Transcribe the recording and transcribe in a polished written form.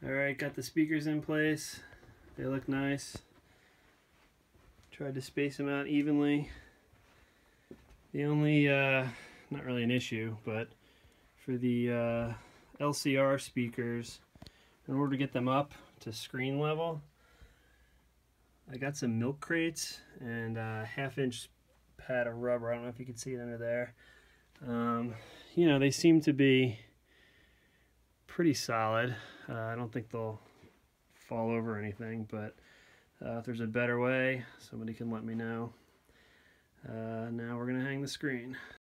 Alright, got the speakers in place. They look nice. Tried to space them out evenly. The only, not really an issue, but for the LCR speakers, in order to get them up to screen level, I got some milk crates and a 1/2 inch pad of rubber. I don't know if you can see it under there. You know, they seem to be pretty solid. I don't think they'll fall over or anything, but if there's a better way, somebody can let me know. Now we're going to hang the screen.